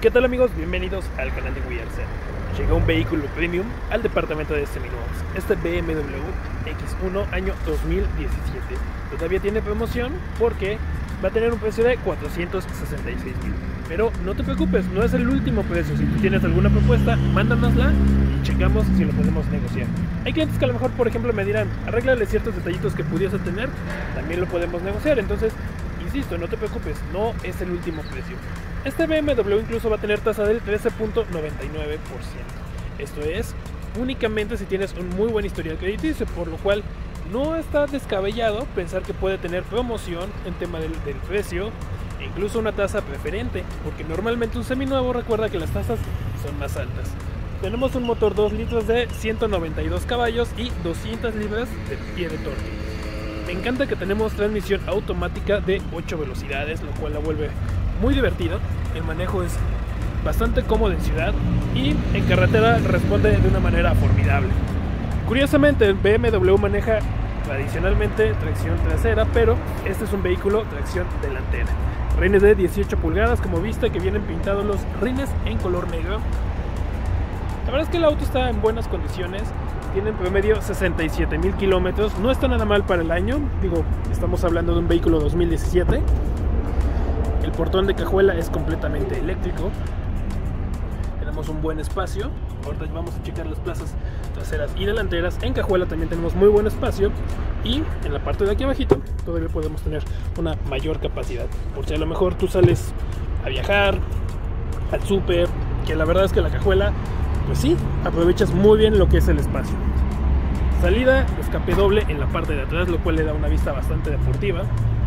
¿Qué tal amigos? Bienvenidos al canal de WeAreZero. Llegó un vehículo premium al departamento de Seminuevos. Este BMW X1 año 2017. Todavía tiene promoción porque va a tener un precio de 466,000. Pero no te preocupes, no es el último precio. Si tú tienes alguna propuesta, mándanosla y checamos si lo podemos negociar. Hay clientes que a lo mejor, por ejemplo, me dirán, arréglale ciertos detallitos que pudiese tener, también lo podemos negociar. Entonces, insisto, no te preocupes, no es el último precio. Este BMW incluso va a tener tasa del 13.99%. Esto es únicamente si tienes un muy buen historial crediticio, por lo cual no está descabellado pensar que puede tener promoción en tema del precio e incluso una tasa preferente, porque normalmente un seminuevo, recuerda que las tasas son más altas. Tenemos un motor 2 litros de 192 caballos y 200 libras de pie de torque. Me encanta que tenemos transmisión automática de 8 velocidades, lo cual la vuelve muy divertido. El manejo es bastante cómodo en ciudad y en carretera responde de una manera formidable. Curiosamente, el BMW maneja tradicionalmente tracción trasera, pero este es un vehículo tracción delantera. Rines de 18 pulgadas, como viste, que vienen pintados los rines en color negro. La verdad es que el auto está en buenas condiciones. Tiene en promedio 67,000 kilómetros. No está nada mal para el año. Digo, estamos hablando de un vehículo 2017. El portón de cajuela es completamente eléctrico. Tenemos un buen espacio. Ahorita vamos a checar las plazas traseras y delanteras. En cajuela también tenemos muy buen espacio. Y en la parte de aquí abajito todavía podemos tener una mayor capacidad. Por si a lo mejor tú sales a viajar, al súper, que la verdad es que la cajuela, pues sí, aprovechas muy bien lo que es el espacio. Salida, escape doble en la parte de atrás, lo cual le da una vista bastante deportiva.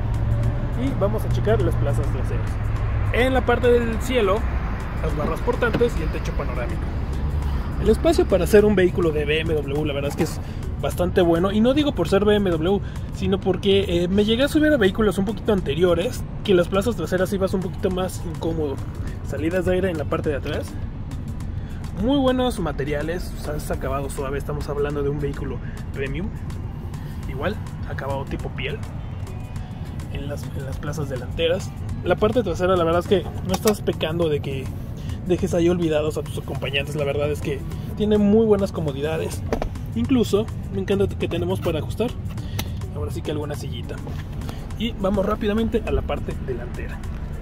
Y vamos a checar las plazas traseras. En la parte del cielo, las barras portantes y el techo panorámico. El espacio para hacer un vehículo de BMW, la verdad es que es bastante bueno. Y no digo por ser BMW, sino porque me llegué a subir a vehículos un poquito anteriores que las plazas traseras ibas un poquito más incómodo. Salidas de aire en la parte de atrás. Muy buenos materiales, o sea, es acabado suave. Estamos hablando de un vehículo premium. Igual, acabado tipo piel. En las plazas delanteras. La parte trasera, la verdad es que no estás pecando de que dejes ahí olvidados a tus acompañantes. La verdad es que tiene muy buenas comodidades. Incluso me encanta que tenemos para ajustar ahora sí que alguna sillita. Y vamos rápidamente a la parte delantera.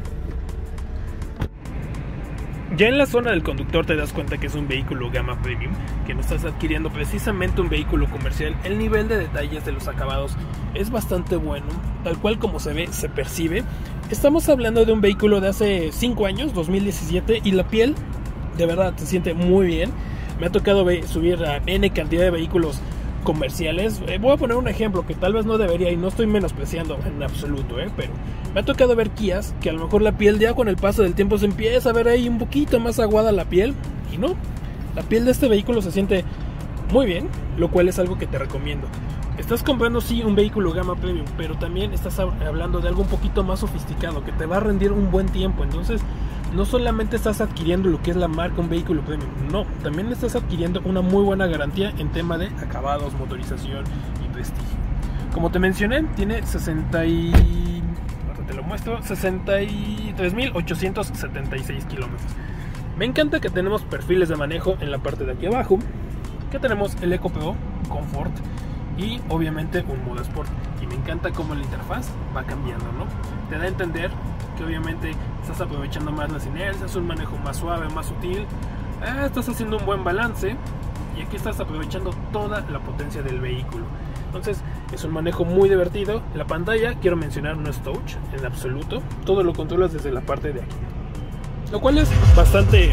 Ya en la zona del conductor te das cuenta que es un vehículo gama premium, que no estás adquiriendo precisamente un vehículo comercial. El nivel de detalles de los acabados es bastante bueno, tal cual como se ve, se percibe. Estamos hablando de un vehículo de hace 5 años, 2017, y la piel de verdad se siente muy bien. Me ha tocado subir a N cantidad de vehículos comerciales. Voy a poner un ejemplo que tal vez no debería y no estoy menospreciando en absoluto, pero me ha tocado ver Kias que a lo mejor la piel ya con el paso del tiempo se empieza a ver ahí un poquito más aguada la piel, y no, la piel de este vehículo se siente muy bien, lo cual es algo que te recomiendo. Estás comprando sí un vehículo gama premium, pero también estás hablando de algo un poquito más sofisticado que te va a rendir un buen tiempo. Entonces no solamente estás adquiriendo lo que es la marca, un vehículo premium, no, también estás adquiriendo una muy buena garantía en tema de acabados, motorización y prestigio. Como te mencioné, tiene 63,876 kilómetros. Me encanta que tenemos perfiles de manejo en la parte de aquí abajo, que tenemos el Eco Pro, Comfort y obviamente un modo Sport. Y me encanta cómo la interfaz va cambiando, ¿no? Te da a entender que obviamente estás aprovechando más las inercias, un manejo más suave, más sutil. Estás haciendo un buen balance y aquí estás aprovechando toda la potencia del vehículo. Entonces es un manejo muy divertido. La pantalla, quiero mencionar, no es touch en absoluto. Todo lo controlas desde la parte de aquí, lo cual es bastante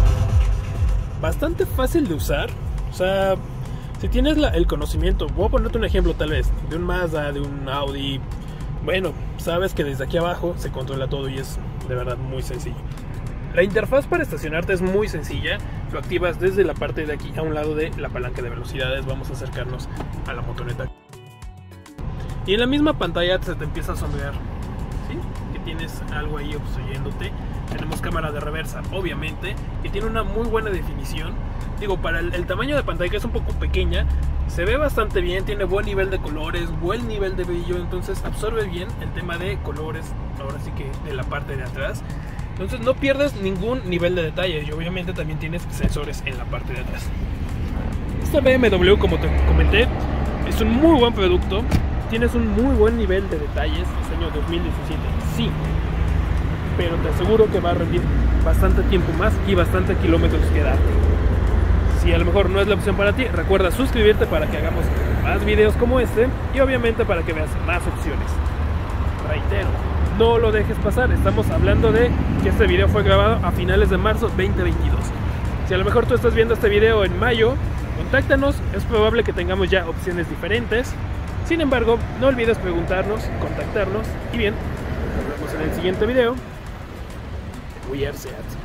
fácil de usar. O sea, si tienes el conocimiento, voy a ponerte un ejemplo tal vez de un Mazda, de un Audi. Bueno, sabes que desde aquí abajo se controla todo y es de verdad muy sencillo. La interfaz para estacionarte es muy sencilla. Lo activas desde la parte de aquí a un lado de la palanca de velocidades. Vamos a acercarnos a la motoneta. Y en la misma pantalla se te empieza a sombrear, ¿sí? Que tienes algo ahí obstruyéndote. Tenemos cámara de reversa, obviamente, que tiene una muy buena definición. Digo, para el tamaño de pantalla, que es un poco pequeña, se ve bastante bien, tiene buen nivel de colores, buen nivel de brillo, entonces absorbe bien el tema de colores, ahora sí que de la parte de atrás. Entonces no pierdes ningún nivel de detalle y obviamente también tienes sensores en la parte de atrás. Esta BMW, como te comenté, es un muy buen producto. Tienes un muy buen nivel de detalles, diseño 2017, sí, pero te aseguro que va a rendir bastante tiempo más y bastante kilómetros que darte. Si a lo mejor no es la opción para ti, recuerda suscribirte para que hagamos más videos como este y obviamente para que veas más opciones. Reitero, no lo dejes pasar, estamos hablando de que este video fue grabado a finales de marzo 2022. Si a lo mejor tú estás viendo este video en mayo, contáctanos, es probable que tengamos ya opciones diferentes. Sin embargo, no olvides preguntarnos, contactarnos y bien, nos vemos en el siguiente video. We are Seat.